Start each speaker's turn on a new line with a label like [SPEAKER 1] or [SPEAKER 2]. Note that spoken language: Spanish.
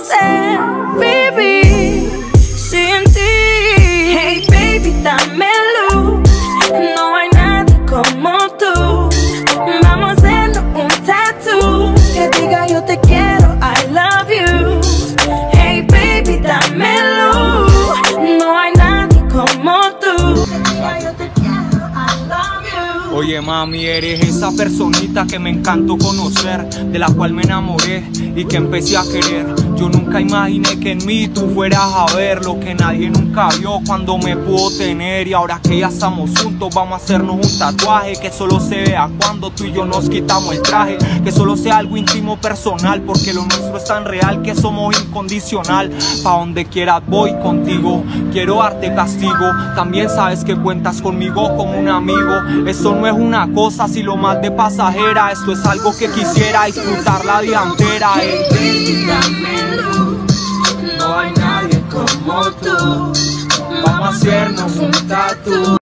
[SPEAKER 1] sé vivir sin ti. Hey baby, dame luz, no hay nadie como tú. Vamos a hacernos un tattoo que diga yo te quiero, I love you. Hey baby, dame luz, no hay nadie como tú. Que diga yo te quiero, I love you.
[SPEAKER 2] Oye mami, eres esa personita que me encantó conocer, de la cual me enamoré y que empecé a querer. Yo nunca imaginé que en mí tú fueras a ver lo que nadie nunca vio cuando me pudo tener. Y ahora que ya estamos juntos vamos a hacernos un tatuaje que solo se vea cuando tú y yo nos quitamos el traje. Que solo sea algo íntimo personal, porque lo nuestro es tan real que somos incondicional. Pa' donde quieras voy contigo, quiero darte castigo. También sabes que cuentas conmigo como un amigo. Eso no es una cosa si lo más de pasajera. Esto es algo que quisiera disfrutar la vida entera.
[SPEAKER 1] No hay nadie como tú.
[SPEAKER 2] Vamos a hacernos un tatu.